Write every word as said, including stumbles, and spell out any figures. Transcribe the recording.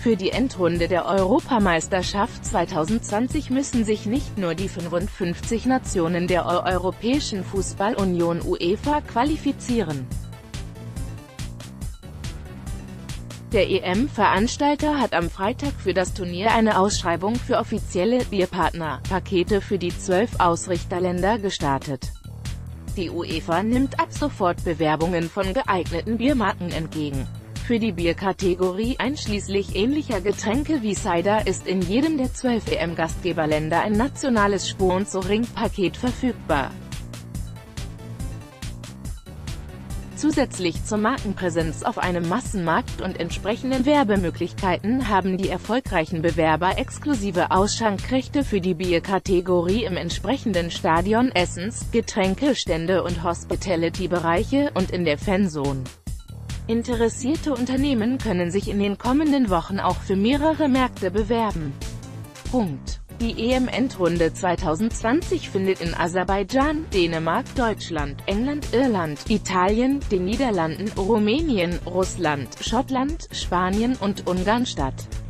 Für die Endrunde der Europameisterschaft zweitausendzwanzig müssen sich nicht nur die fünfundfünfzig Nationen der Europäischen Fußball-Union UEFA qualifizieren. Der E M-Veranstalter hat am Freitag für das Turnier eine Ausschreibung für offizielle Bierpartner-Pakete für die zwölf Ausrichterländer gestartet. Die UEFA nimmt ab sofort Bewerbungen von geeigneten Biermarken entgegen. Für die Bierkategorie einschließlich ähnlicher Getränke wie Cider ist in jedem der zwölf E M-Gastgeberländer ein nationales Sponsoring-Paket verfügbar. Zusätzlich zur Markenpräsenz auf einem Massenmarkt und entsprechenden Werbemöglichkeiten haben die erfolgreichen Bewerber exklusive Ausschankrechte für die Bierkategorie im entsprechenden Stadion, Essens-, Getränkestände und Hospitality-Bereiche und in der Fanzone. Interessierte Unternehmen können sich in den kommenden Wochen auch für mehrere Märkte bewerben. Punkt. Die E M-Endrunde zweitausendzwanzig findet in Aserbaidschan, Dänemark, Deutschland, England, Irland, Italien, den Niederlanden, Rumänien, Russland, Schottland, Spanien und Ungarn statt.